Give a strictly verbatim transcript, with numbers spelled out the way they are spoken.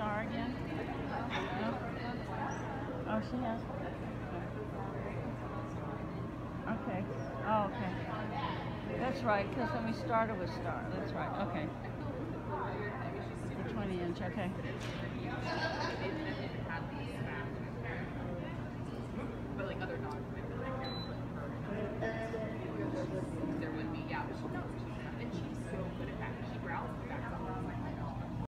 Star again? No? Oh, she has. Okay. Oh, okay. That's right, because when we started with Star. That's right. Okay. The twenty inch. Okay. But like other dogs, there would be, yeah, but she knows.